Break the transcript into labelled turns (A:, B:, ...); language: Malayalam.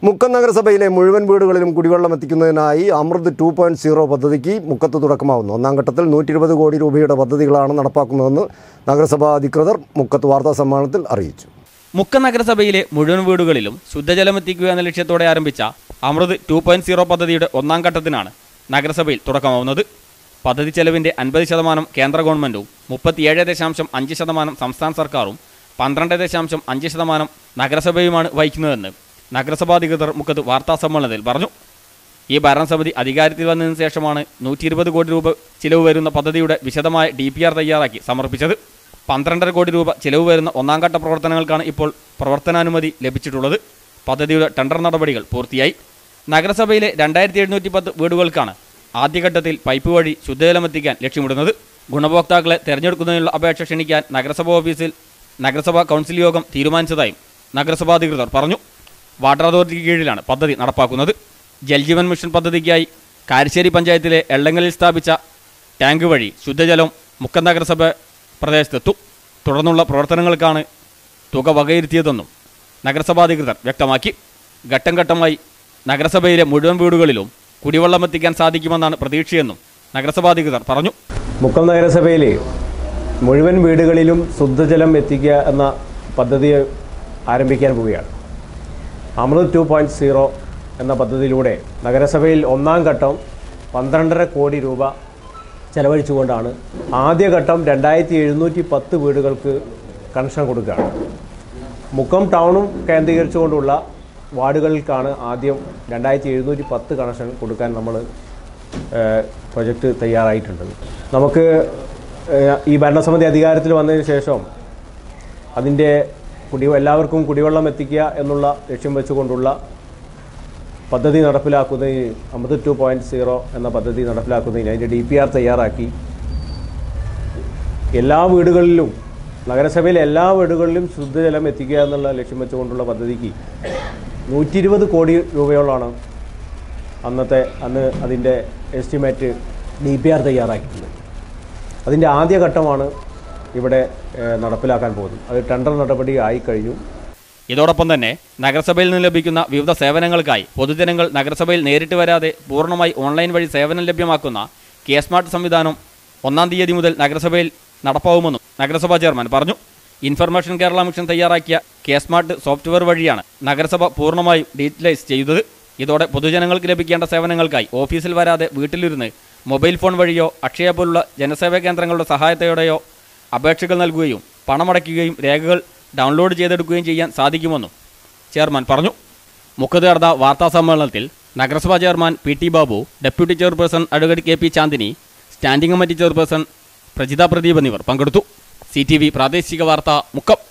A: മുക്കം നഗരസഭയിലെ മുഴുവൻ വീടുകളിലും കുടിവെള്ളം എത്തിക്കുന്നതിനായി അമൃത് 2.0 പദ്ധതിക്ക് മുക്കത്ത് തുടക്കമാവുന്നു. ഒന്നാം ഘട്ടത്തിൽ 120 കോടി രൂപയുടെ പദ്ധതികളാണ് നടപ്പാക്കുന്നതെന്ന് നഗരസഭാ അധികൃതർ മുക്കത്ത് വാർത്താസമ്മേളനത്തിൽ അറിയിച്ചു.
B: മുക്കം നഗരസഭയിലെ മുഴുവൻ വീടുകളിലും ശുദ്ധജലം എത്തിക്കുക എന്ന ലക്ഷ്യത്തോടെ ആരംഭിച്ച അമൃത് 2.0 പദ്ധതിയുടെ ഒന്നാം ഘട്ടത്തിനാണ് നഗരസഭയിൽ തുടക്കമാവുന്നത്. പദ്ധതി ചെലവിൻ്റെ 50% കേന്ദ്ര ഗവൺമെൻറ്റും 37.5% സംസ്ഥാന സർക്കാരും 12.5% നഗരസഭയുമാണ് വഹിക്കുന്നതെന്ന് നഗരസഭാ അധികൃതർ മുക്കത്ത് വാർത്താസമ്മേളനത്തിൽ പറഞ്ഞു. ഈ ഭരണസമിതി അധികാരത്തിൽ വന്നതിന് ശേഷമാണ് 120 കോടി രൂപ ചിലവ് വരുന്ന പദ്ധതിയുടെ വിശദമായ DPR തയ്യാറാക്കി സമർപ്പിച്ചത്. 12.5 കോടി രൂപ ചിലവ് വരുന്ന ഒന്നാം ഘട്ട പ്രവർത്തനങ്ങൾക്കാണ് ഇപ്പോൾ പ്രവർത്തനാനുമതി ലഭിച്ചിട്ടുള്ളത്. പദ്ധതിയുടെ ടെൻഡർ നടപടികൾ പൂർത്തിയായി. നഗരസഭയിലെ 2710 വീടുകൾക്കാണ് ആദ്യഘട്ടത്തിൽ പൈപ്പ് വഴി ശുദ്ധജലമെത്തിക്കാൻ ലക്ഷ്യമിടുന്നത്. ഗുണഭോക്താക്കളെ തിരഞ്ഞെടുക്കുന്നതിനുള്ള അപേക്ഷ ക്ഷണിക്കാൻ നഗരസഭാ ഓഫീസിൽ നഗരസഭാ കൗൺസിൽ യോഗം തീരുമാനിച്ചതായും നഗരസഭാ അധികൃതർ പറഞ്ഞു. വാട്ടർ അതോറിറ്റിക്ക് കീഴിലാണ് പദ്ധതി നടപ്പാക്കുന്നത്. ജൽജീവൻ മിഷൻ പദ്ധതിക്കായി കാരശ്ശേരി പഞ്ചായത്തിലെ എള്ളങ്ങലിൽ സ്ഥാപിച്ച ടാങ്ക് വഴി ശുദ്ധജലം മുക്കം നഗരസഭ പ്രദേശത്തെത്തും. തുടർന്നുള്ള പ്രവർത്തനങ്ങൾക്കാണ് തുക വകയിരുത്തിയതെന്നും നഗരസഭാ അധികൃതർ വ്യക്തമാക്കി. ഘട്ടം ഘട്ടമായി നഗരസഭയിലെ മുഴുവൻ വീടുകളിലും കുടിവെള്ളം എത്തിക്കാൻ സാധിക്കുമെന്നാണ് പ്രതീക്ഷയെന്നും നഗരസഭാ അധികൃതർ പറഞ്ഞു.
C: മുക്കം നഗരസഭയിലെ മുഴുവൻ വീടുകളിലും ശുദ്ധജലം എത്തിക്കുക എന്ന പദ്ധതി ആരംഭിക്കാൻ പോവുകയാണ്. അമൃത് 2.0 എന്ന പദ്ധതിയിലൂടെ നഗരസഭയിൽ ഒന്നാം ഘട്ടം 12.5 കോടി രൂപ ചെലവഴിച്ചുകൊണ്ടാണ് ആദ്യഘട്ടം 2710 വീടുകൾക്ക് കണക്ഷൻ കൊടുക്കുകയാണ്. മുക്കം ടൗണും കേന്ദ്രീകരിച്ചുകൊണ്ടുള്ള വാർഡുകൾക്കാണ് ആദ്യം 2710 കണക്ഷൻ കൊടുക്കാൻ നമ്മൾ പ്രൊജക്റ്റ് തയ്യാറായിട്ടുണ്ട്. നമുക്ക് ഈ ഭരണസമിതി അധികാരത്തിൽ വന്നതിന് ശേഷം അതിൻ്റെ എല്ലാവർക്കും കുടിവെള്ളം എത്തിക്കുക എന്നുള്ള ലക്ഷ്യം വെച്ചുകൊണ്ടുള്ള പദ്ധതി നടപ്പിലാക്കുന്നതിന് അമൃത് 2.0 എന്ന പദ്ധതി നടപ്പിലാക്കുന്നതിന് അതിൻ്റെ DPR തയ്യാറാക്കി എല്ലാ വീടുകളിലും നഗരസഭയിലെ എല്ലാ വീടുകളിലും ശുദ്ധജലം എത്തിക്കുക എന്നുള്ള ലക്ഷ്യം വെച്ചുകൊണ്ടുള്ള പദ്ധതിക്ക് 120 കോടി രൂപയോളമാണ് അന്ന് അതിൻ്റെ എസ്റ്റിമേറ്റ് DPR തയ്യാറാക്കിയിട്ടുണ്ട്. അതിൻ്റെ ആദ്യഘട്ടമാണ് ഇവിടെ നടപ്പിലാക്കാൻ പോകുന്നത്. അത് ടെൻഡർ നടപടി ആയിക്കഴിഞ്ഞു.
B: ഇതോടൊപ്പം തന്നെ നഗരസഭയിൽ നിന്ന് ലഭിക്കുന്ന വിവിധ സേവനങ്ങൾക്കായി പൊതുജനങ്ങൾ നഗരസഭയിൽ നേരിട്ട് വരാതെ പൂർണ്ണമായി ഓൺലൈൻ വഴി സേവനം ലഭ്യമാക്കുന്ന കെ-സ്മാർട്ട് സംവിധാനം 1-ാം തീയതി മുതൽ നഗരസഭയിൽ നടപ്പാവുമെന്നും നഗരസഭാ ചെയർമാൻ പറഞ്ഞു. ഇൻഫർമേഷൻ കേരള മിഷൻ തയ്യാറാക്കിയ കെ-സ്മാർട്ട് സോഫ്റ്റ്വെയർ വഴിയാണ് നഗരസഭ പൂർണ്ണമായും ഡിജിറ്റലൈസ് ചെയ്തത്. ഇതോടെ പൊതുജനങ്ങൾക്ക് ലഭിക്കേണ്ട സേവനങ്ങൾക്കായി ഓഫീസിൽ വരാതെ വീട്ടിലിരുന്ന് മൊബൈൽ ഫോൺ വഴിയോ അക്ഷയ പോലുള്ള ജനസേവാ കേന്ദ്രങ്ങളുടെ സഹായത്തോടെയോ അപേക്ഷകൾ നൽകുകയും പണമടയ്ക്കുകയും രേഖകൾ ഡൗൺലോഡ് ചെയ്തെടുക്കുകയും ചെയ്യാൻ സാധിക്കുമെന്നും ചെയർമാൻ പറഞ്ഞു. മുക്കത്ത് നടന്ന വാർത്താസമ്മേളനത്തിൽ നഗരസഭാ chairman PT Babu, deputy chairperson advocate KP Chandini, standing committee chairperson Prajitha Pradeep എന്നിവർ പങ്കെടുത്തു. CTV പ്രാദേശിക വാർത്ത മുക്കം.